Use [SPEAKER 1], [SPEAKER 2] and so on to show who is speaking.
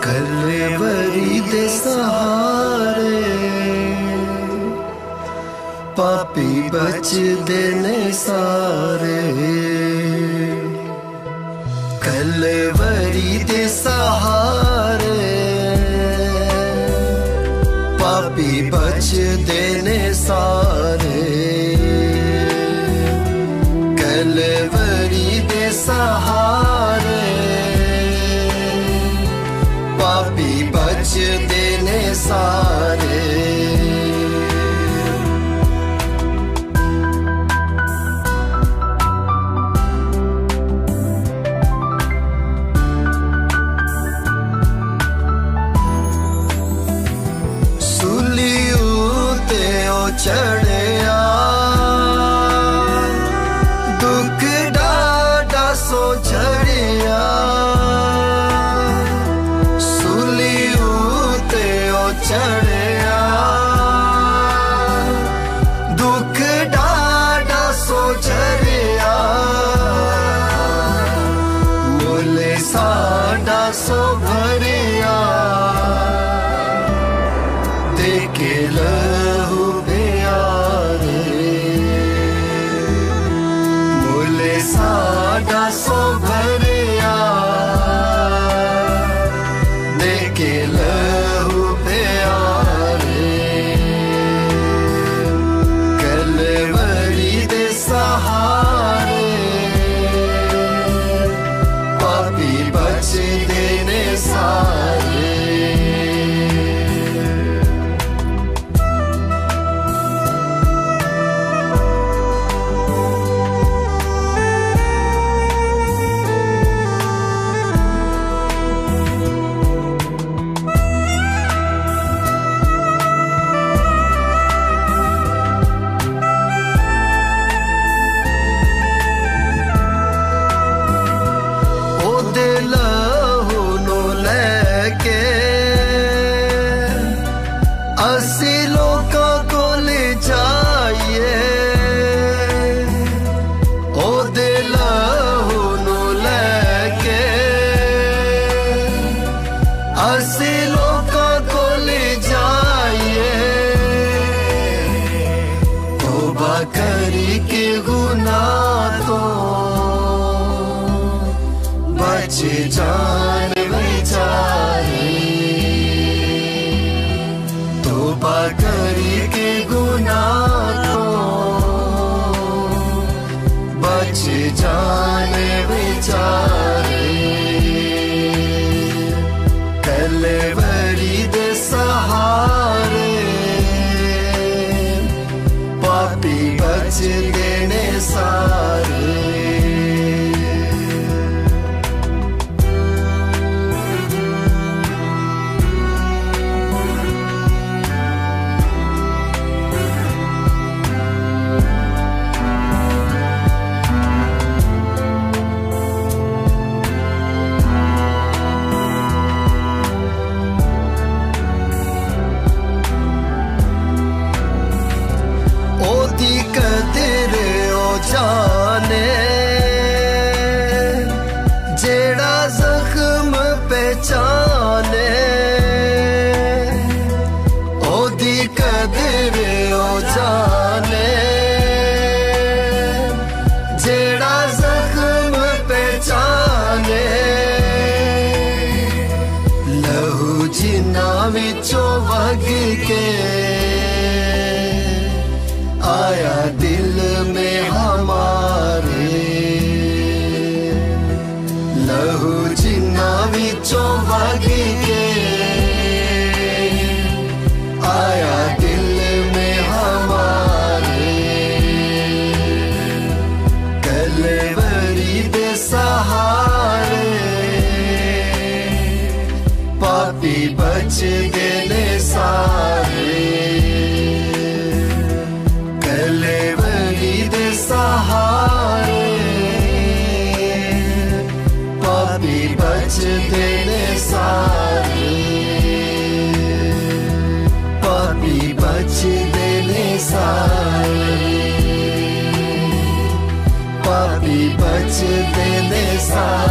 [SPEAKER 1] कलेवरी दे सहारे पापी बच देने सारे। कलेवरी दे सहारे पापी बच देने सारे। कलेवरी दे सहारे पापी बच देने सारे। चढ़िया दुख डाडा सो झड़िया। सुलियू ते ओ चढ़िया दुख डाडा सो झड़िया। मुले साडा सो भरिया देखे लहू साडा सो भरिया देखे लहू प्यारे। कलेवरी दे सहारे पापी बच देने सारे। लहू नो लेके असी लोकां को ले जाइए। ओ दे लहू नो लेके असी लोकां को ले जाइए। तौबा करी के गुनाह तो बच जान बेचारे। तौबा करी के गुनाह तो बच जान बेचारे। कलेवरी दे सहारे पापी बच देने सारे। कदर ओ जाने जेड़ा जख्म पहचाने। ओदी कदर ओ जाने जेड़ा जख्म पहचाने। लहू जिन्ना विचों वग के आया दिल में हमारे। लहू जिन्ना विचों वग के आया दिल में हमारे। कलेवरी दे सहारे पापी बच देने सारे। कलेवरी दे सहारे पापी बच देने सारे। पापी बच देने सारे। पापी बच देने सारे।